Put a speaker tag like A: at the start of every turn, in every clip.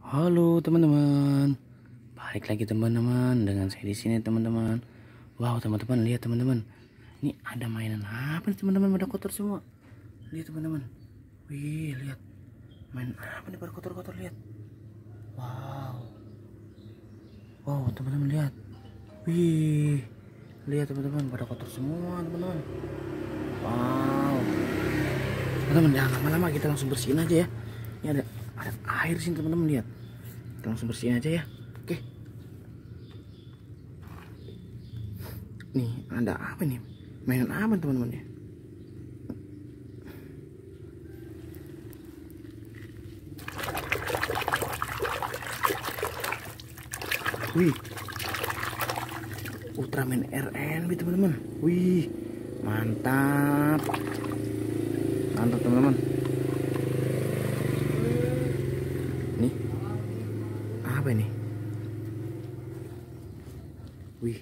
A: Halo teman-teman, balik lagi teman-teman dengan saya di sini teman-teman. Wow teman-teman, lihat teman-teman, ini ada mainan apa nih teman-teman, pada kotor semua. Lihat teman-teman, wih lihat, main apa nih pada kotor-kotor, lihat. Wow, wow teman-teman lihat, wih lihat teman-teman, pada kotor semua teman-teman. Wow teman-teman, jangan lama-lama, kita langsung bersihin aja ya. Ini ada air sini teman-teman, lihat. Kita langsung bersihin aja ya. Oke. Nih, ada apa nih? Mainan apa teman-teman ya? Wih. Ultraman RNB teman-teman. Wih. Mantap. Mantap teman-teman. Nih. Apa ini? Wih.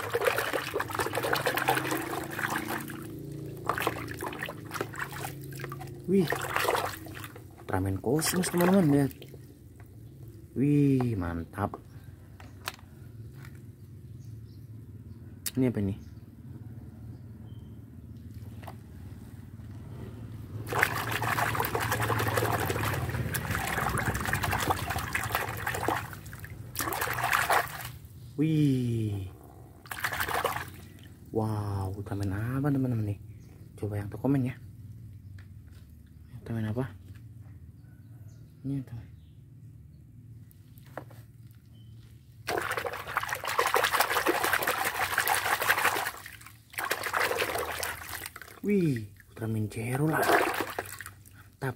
A: Wih. Ultraman kosmos teman-teman, lihat. Wih, mantap. Ini apa nih? Wih. Wow, Ultraman apa teman-teman nih? Coba yang tuh komen ya. Ultraman apa? Ini tuh. Wih, Ultraman Zero lah. Mantap.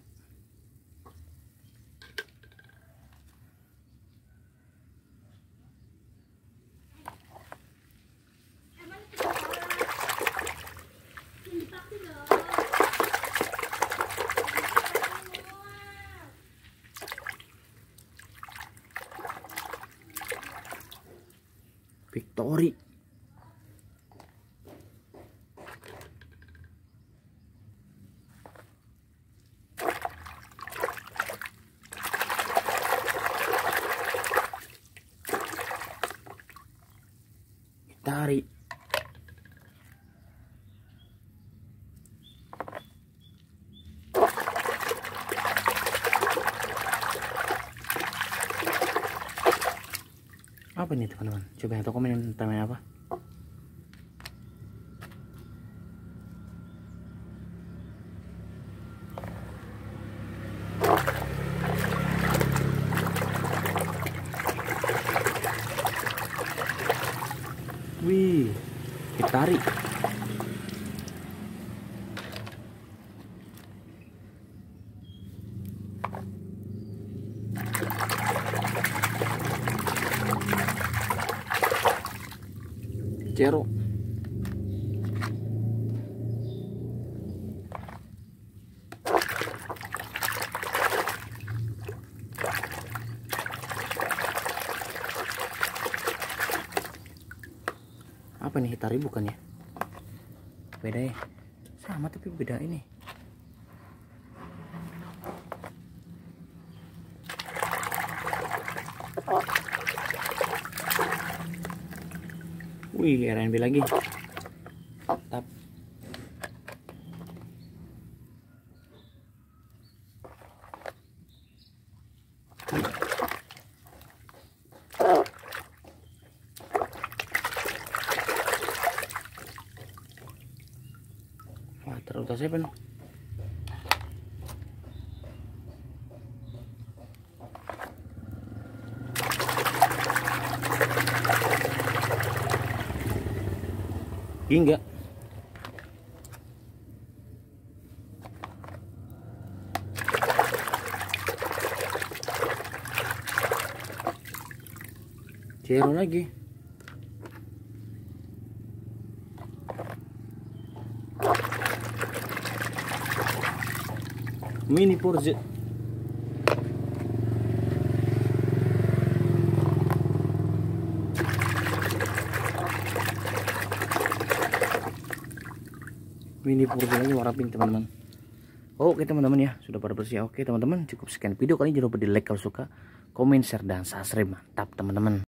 A: Victory. Tarik. Apa nih teman-teman? Coba yang tahu komen namanya apa? Wih, ditarik. Zero. Apa nih, Hitari bukan ya? Beda ya? Sama tapi beda ini. Wih, RNB lagi. Mantap. Wah, terlalu siapa nih? Enggak. Zero lagi. Mini Porsche. Mini Porsche lagi warna pink teman-teman. Oke teman-teman ya, sudah pada bersih. Oke teman-teman, cukup sekian video kali ini. Jangan lupa di like kalau suka. komen, share, dan subscribe. Mantap teman-teman.